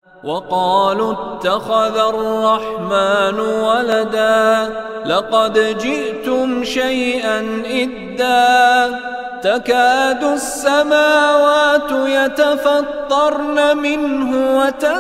وقالوا اتخذ الرحمن ولدا لقد جئتم شيئا إدا تكاد السماوات يتفطرن منه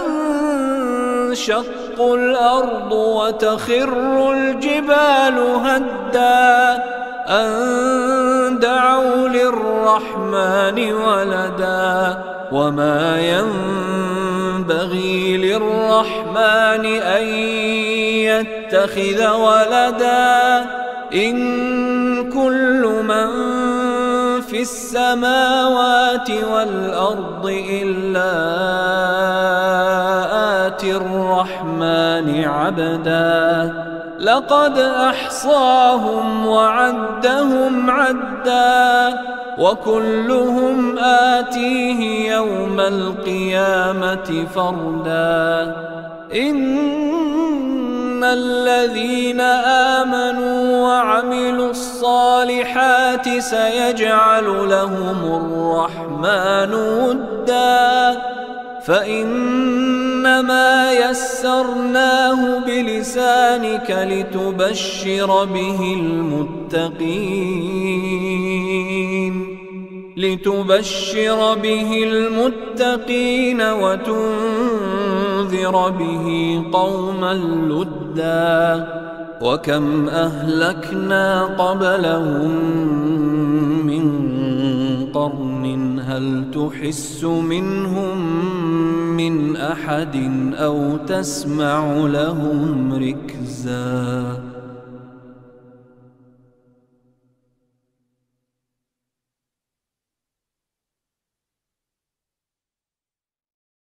وتنشق الأرض وتخر الجبال هدا أن دعوا للرحمن ولدا وما ينبغي للرحمن أن يتخذ ولدا إن كل من في السماوات والأرض إلا آتي الرحمن عبدا لقد أحصاهم وعدهم عدا وكلهم آتيه يوم القيامة فردا إن الذين آمنوا وعملوا الصالحات سيجعل لهم الرحمن ودا فإنما يسرناه بلسانك لتبشر به المتقين وتنذر به قوما لدا وكم أهلكنا قبلهم من قرن هل تحس منهم من أحد أو تسمع لهم ركزا